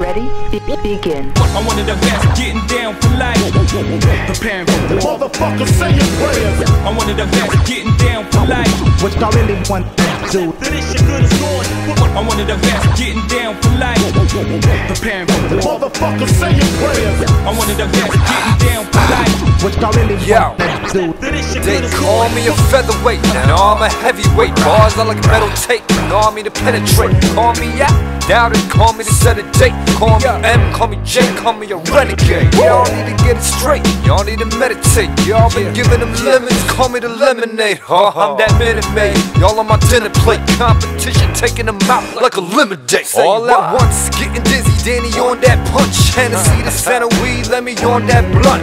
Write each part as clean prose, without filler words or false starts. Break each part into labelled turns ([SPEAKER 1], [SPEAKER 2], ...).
[SPEAKER 1] Ready? Begin.
[SPEAKER 2] I'm one of the best, getting down for life. Preparing for the
[SPEAKER 3] motherfuckers saying prayers.
[SPEAKER 2] I'm one of the best, getting down for life.
[SPEAKER 3] What y'all really want to do?
[SPEAKER 2] This shit good as going. I'm one of the best, getting down for life. Preparing for the
[SPEAKER 3] motherfuckers saying prayers.
[SPEAKER 2] I'm one of the best, getting down for life.
[SPEAKER 3] What y'all really want to do?
[SPEAKER 4] They call me a featherweight, now I'm a heavyweight. Bars are like metal tape, know me to penetrate. Call me out, doubt it, call me to set a date. Call me M, call me J, call me a renegade. Y'all need to get it straight, y'all need to meditate. Y'all been giving them lemons, call me the lemonade. Oh, I'm that Minute Maid, y'all on my dinner plate. Competition taking them out like a lemonade. All at once, getting dizzy, Danny on that punch. Hennessy the center weed, let me on that blunt.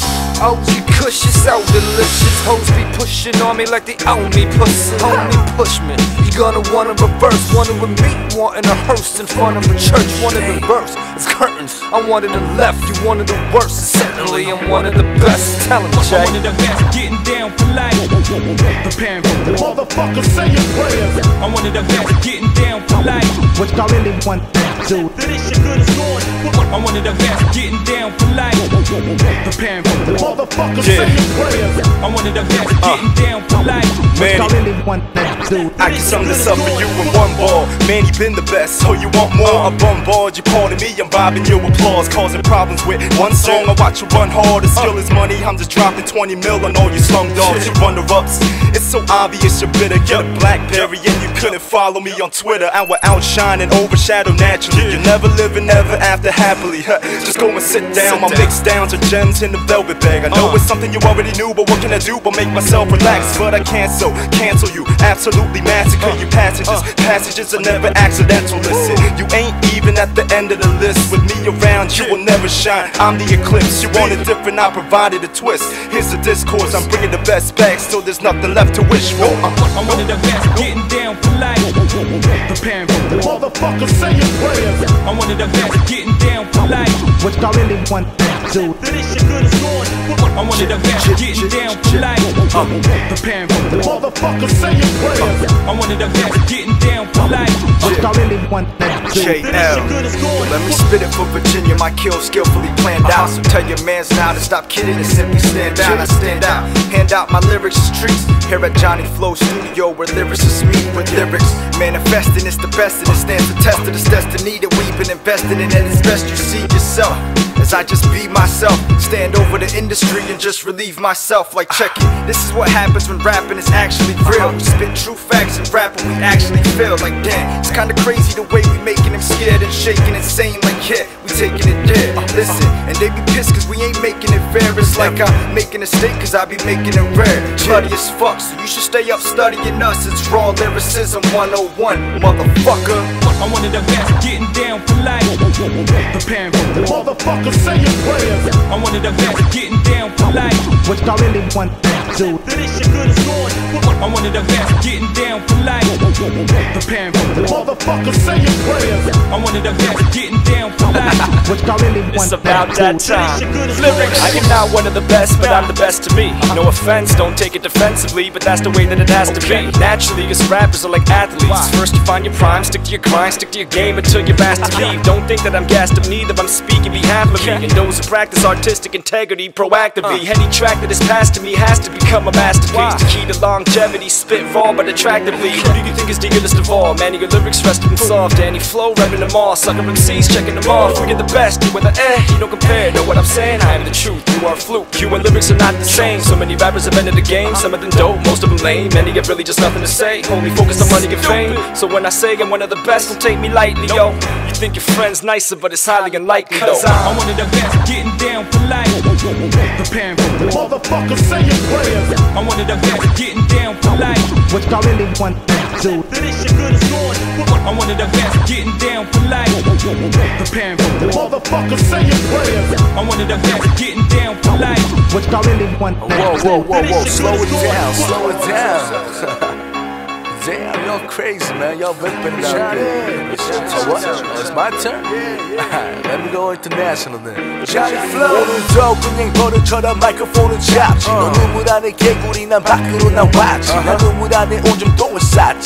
[SPEAKER 4] OG Kush is so delicious. Hoes be pushing on me like they own me. Pussy, homie, push me. You gonna wanna reverse. Wanting with me, wanting a hearse in front of a church. Wanted the verse, it's curtains. I wanted the left, you wanted the worst. Certainly, I'm one of the best. Tell him, Jay.
[SPEAKER 2] I'm one of the best, getting down for life. Preparing for the
[SPEAKER 3] motherfuckers saying prayers.
[SPEAKER 2] I'm one of the best, getting down for life.
[SPEAKER 3] What y'all really want to do?
[SPEAKER 2] This shit good as going. I'm one of the best, getting down for life. Preparing for the
[SPEAKER 3] motherfuckers saying prayers.
[SPEAKER 2] I'm one of the best, getting down for life.
[SPEAKER 3] What y'all really want to do?
[SPEAKER 5] I can sum this up for you in one ball. Man, you been the best, so you want more. I bombard you, pardon me, I'm robbing your applause. Causing problems with one song, I watch you run hard. The skill is money, I'm just dropping 20 mil on all you slum dogs. You runner-ups, it's so obvious you're bitter. You're a Blackberry and you couldn't follow me on Twitter. I will outshine and overshadow naturally. You never live and never after happily. Just go and sit down, my mix downs are gems in the velvet bag. I know it's something you already knew, but what can I do but make myself relax? But I can't, so cancel you, absolutely massacre you passengers. Passages are never accidental, listen. You ain't even at the end of the list. With me around, you will never shine. I'm the eclipse, you want it different, I provided a twist. Here's the discourse, I'm bringing the best back, so there's nothing left to wish for.
[SPEAKER 2] I'm one of the best, getting down for life. Preparing for the
[SPEAKER 3] motherfuckers saying prayers.
[SPEAKER 2] I'm one of the best, getting down for life.
[SPEAKER 3] What y'all really want to do?
[SPEAKER 2] This shit good as going. I'm one of the best, getting down for life. Preparing for the
[SPEAKER 3] motherfuckers saying prayers.
[SPEAKER 2] I'm one of the best, getting down for life.
[SPEAKER 3] What y'all really want to do?
[SPEAKER 4] JL, let me spit it for Virginia, my kill skillfully planned out. So tell your mans now to stop kidding and simply stand down. I stand out, hand out my lyrics to streets. Here at Johnnyphlo studio where lyricists meet with lyrics. Manifesting it's the best and it stands the test of this destiny that we've been investing in. And it's best you see yourself as I just be myself. Stand over the industry and just relieve myself. Like check it, this is what happens when rapping is actually real. We spit true facts and rap what we actually feel. Like damn, it's kinda crazy the way we making them scared and shaking insane. Like yeah, we taking it dead. Listen, and they be pissed cause we ain't making it fair. It's like I'm making a mistake cause I be making it rare. Bloody as fuck, so you should stay up studying us. It's raw lyricism 101, motherfucker.
[SPEAKER 2] I'm one of the best, getting down for life. Preparing for the
[SPEAKER 3] motherfuckers saying prayers.
[SPEAKER 2] I'm one of the best, getting down for life.
[SPEAKER 3] What y'all really want to do?
[SPEAKER 2] This shit good as going. I'm one of the best, getting down for life. Preparing for the
[SPEAKER 3] motherfuckers saying prayers.
[SPEAKER 2] I'm one of the best, getting down for life.
[SPEAKER 3] What y'all really want
[SPEAKER 6] It's about that time. Lyrics. I am not one of the best, but I'm the best to me. No offense, don't take it defensively, but that's the way that it has to be. Naturally, cause rappers are like athletes. First you find your prime, stick to your grind, stick to your game until you're asked to leave. Don't think that I'm gassed up neither, I'm speaking behalf of me and those who practice artistic integrity proactively. Any track that is passed to me has to become a masterpiece. The key to longevity, spit raw but attractively. Who do you think is the illest of all? Man, your lyrics rested and soft. Johnnyphlo, repping them all. Sucker MCs, checking them off. We get the best, you with the you don't compare. Know what I'm saying? I am the truth, you are fluke. You and lyrics are not the same. So many rappers have entered the game. Some of them dope, most of them lame. Many have really just nothing to say. Only focused on money and fame. So when I say I'm one of the best, don't take me lightly, yo. You think your friend's nicer, but it's highly unlikely, though.
[SPEAKER 2] I'm one of the best, getting down for life. Preparing for the
[SPEAKER 3] motherfuckers saying prayers.
[SPEAKER 2] I'm one of the best, getting down for life.
[SPEAKER 3] What y'all really want to do?
[SPEAKER 2] This shit good as going. I'm one of the best, getting down for life. Preparing for the
[SPEAKER 3] motherfuckers saying prayers.
[SPEAKER 2] I'm one of the best, getting down for life.
[SPEAKER 3] What y'all really want to do?
[SPEAKER 4] Whoa, slow it down, slow it down. Damn, y'all crazy, man. Y'all ripping out there. So what? It's my turn? Alright, let me go international then. Johnnyphlo. 오늘도 그냥 버릇처럼 마이크폰을 잡지. 너 눈물 안에 개구리 난 밖으로 나왔지. 난 눈물 안에 오줌 똥을 쌌지.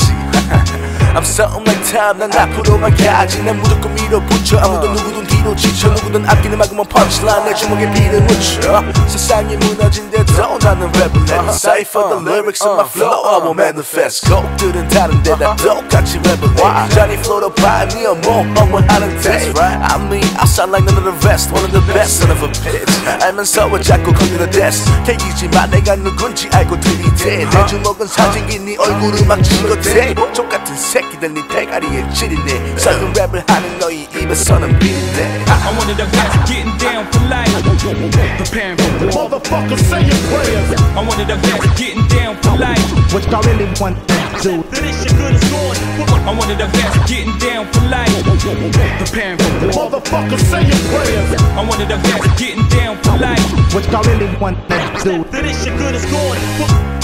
[SPEAKER 1] I'm something like time 난 앞으로만 가지 난 무조건 밀어붙여 아무도 누구든 뒤로 지쳐 누구든 앞뒤는 막으면 punchline 내 주먹에 비를 묻혀 세상이 무너진데도 나는 랩을 내 Decipher the lyrics of my flow I will manifest 곡들은 다른데 나 똑같이 랩을 해 Johnnyphlo도 pioneer 뭐 응원하는데 I mean I sound like none of the rest One of the best son of a bitch 알면서 왜 자꾸 건드려 대스 계기지만 내가 누군지 알고 들이대 내 주먹은 사진기 네 얼굴을 막 찍어대 족같은 새끼들 네 대가리에 찌리네 썩은 랩을 하는 너희 입에서는 비린내
[SPEAKER 2] I'm one of the best, getting down for life. Preparing for the
[SPEAKER 3] Motherfucker, say your prayers.
[SPEAKER 2] I'm one of the best, getting down for life.
[SPEAKER 3] What y'all really want to do?
[SPEAKER 2] I'm one of the best, getting down for life. Preparing for the
[SPEAKER 3] Motherfucker, say your prayers.
[SPEAKER 2] I'm one of the best, getting down for life.
[SPEAKER 3] What y'all really want to do?
[SPEAKER 2] This shit good as gold.